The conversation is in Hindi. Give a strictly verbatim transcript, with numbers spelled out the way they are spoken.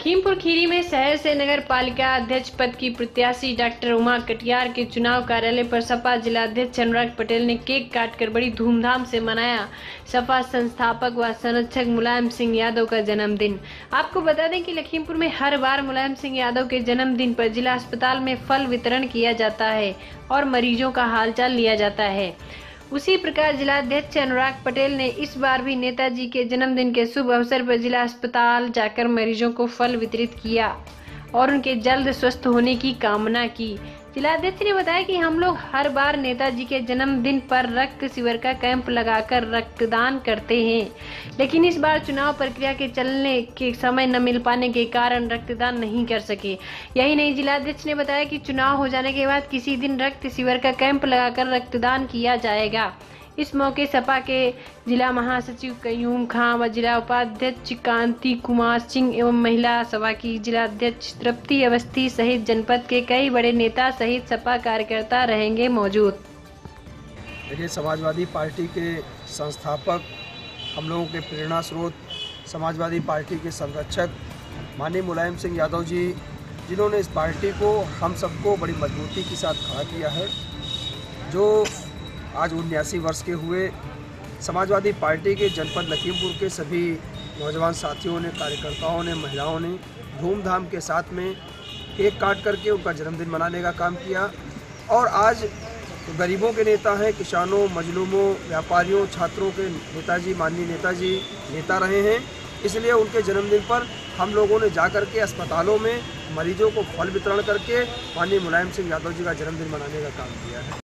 लखीमपुर खीरी में शहर से नगर पालिका अध्यक्ष पद की प्रत्याशी डॉक्टर उमा कटियार के चुनाव कार्यालय पर सपा जिलाध्यक्ष अनुराग पटेल ने केक काटकर बड़ी धूमधाम से मनाया सपा संस्थापक व संरक्षक मुलायम सिंह यादव का जन्मदिन। आपको बता दें कि लखीमपुर में हर बार मुलायम सिंह यादव के जन्मदिन पर जिला अस्पताल में फल वितरण किया जाता है और मरीजों का हालचाल लिया जाता है। उसी प्रकार जिलाध्यक्ष अनुराग पटेल ने इस बार भी नेताजी के जन्मदिन के शुभ अवसर पर जिला अस्पताल जाकर मरीजों को फल वितरित किया और उनके जल्द स्वस्थ होने की कामना की। जिलाध्यक्ष ने बताया कि हम लोग हर बार नेताजी के जन्मदिन पर रक्त शिविर का कैंप लगाकर रक्तदान करते हैं, लेकिन इस बार चुनाव प्रक्रिया के चलने के समय न मिल पाने के कारण रक्तदान नहीं कर सके। यही नहीं, जिलाध्यक्ष ने बताया कि चुनाव हो जाने के बाद किसी दिन रक्त शिविर का कैंप लगाकर रक्तदान किया जाएगा। इस मौके सपा के जिला महासचिव कयूम खां व जिला उपाध्यक्ष कांति कुमार सिंह एवं महिला सभा की जिलाध्यक्ष तृप्ति अवस्थी सहित जनपद के कई बड़े नेता सहित सपा कार्यकर्ता रहेंगे मौजूद। देखिए, समाजवादी पार्टी के संस्थापक, हम लोगों के प्रेरणा स्रोत, समाजवादी पार्टी के संरक्षक माननीय मुलायम सिंह यादव जी, जिन्होंने इस पार्टी को हम सबको बड़ी मजबूती के साथ खड़ा किया है, जो आज उन्यासी वर्ष के हुए, समाजवादी पार्टी के जनपद लखीमपुर के सभी नौजवान साथियों ने, कार्यकर्ताओं ने, महिलाओं ने धूमधाम के साथ में केक काट करके उनका जन्मदिन मनाने का काम किया। और आज गरीबों के नेता हैं, किसानों, मजलूमों, व्यापारियों, छात्रों के नेताजी, माननीय नेताजी नेता रहे हैं। इसलिए उनके जन्मदिन पर हम लोगों ने जाकर के अस्पतालों में मरीजों को फल वितरण करके माननीय मुलायम सिंह यादव जी का जन्मदिन मनाने का काम किया है।